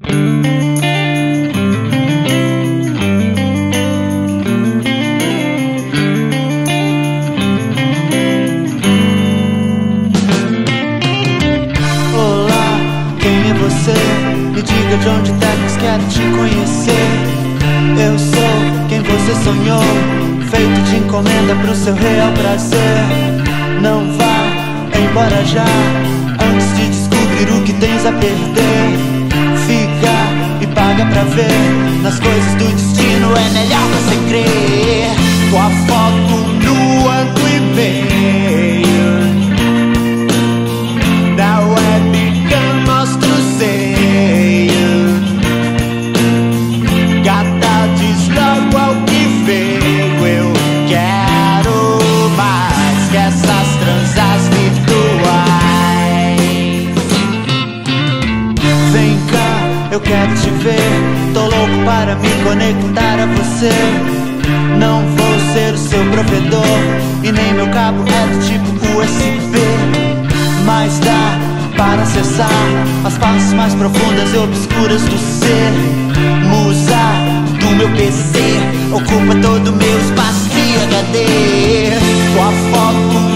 Olá, quem é você? Me diga de onde terras, quero te conhecer. Eu sou quem você sonhou, feito de encomenda pro seu real prazer. Não vá embora já, antes de descobrir o que tens a perder. Fica e paga pra ver, nas coisas do destino é melhor você crer. Tua foto nua do e-mail, na webcam mostra o seio. Gata, diz logo ao que veio. Eu quero mais que essas transas virtuais. Vem cá, eu quero te ver. Tô louco para me conectar a você. Não vou ser o seu provedor e nem meu cabo é do tipo USB, mas dá para acessar as partes mais profundas e obscuras do ser. Musa do meu PC ocupa todo o meu espaço de HD. Tua foto